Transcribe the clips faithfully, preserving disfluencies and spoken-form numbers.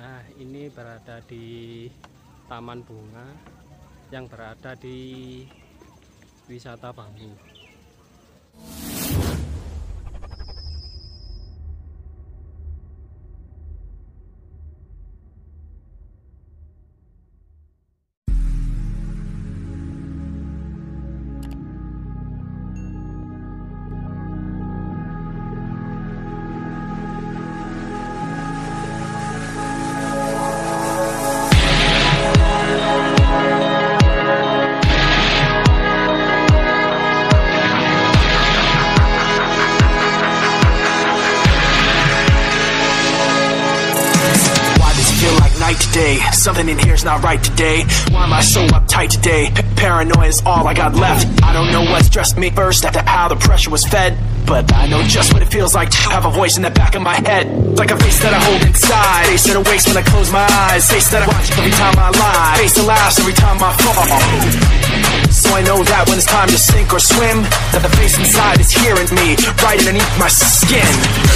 Nah, ini berada di taman bunga yang berada di wisata Bambu. Today, something in here's not right today. Why am I so uptight today? P Paranoia is all I got left. I don't know what stressed me first, after how the pressure was fed, but I know just what it feels like to have a voice in the back of my head, like a face that I hold inside, face that awakes when I close my eyes, face that I watch every time I lie, face that laughs every time I fall. So I know that when it's time to sink or swim, that the face inside is hearing me, right underneath my skin.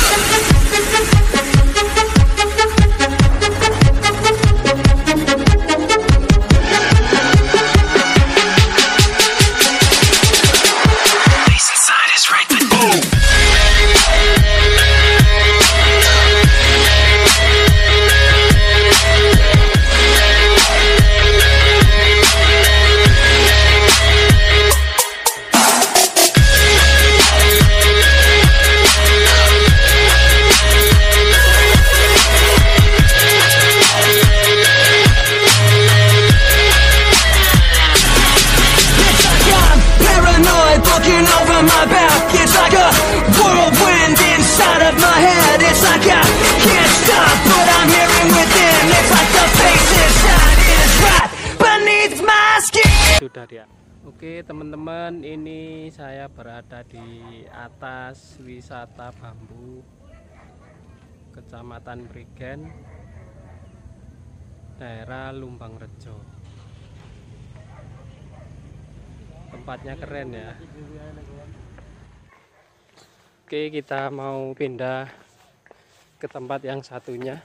Sudah dia. Oke teman-teman, ini saya berada di atas wisata Bambu, kecamatan Prigen, daerah Lumbang Rejo. Tempatnya keren ya. Oke, kita mau pindah ke tempat yang satunya.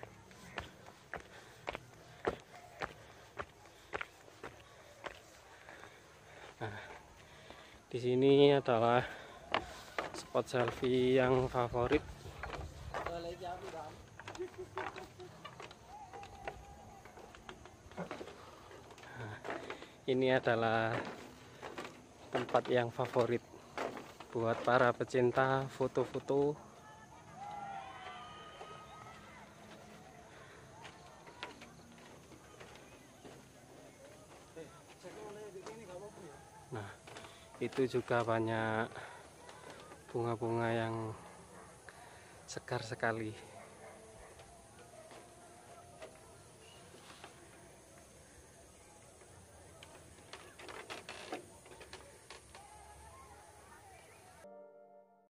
Di sini adalah spot selfie yang favorit. Nah, ini adalah tempat yang favorit buat para pecinta foto-foto. Nah, itu juga banyak bunga-bunga yang segar sekali.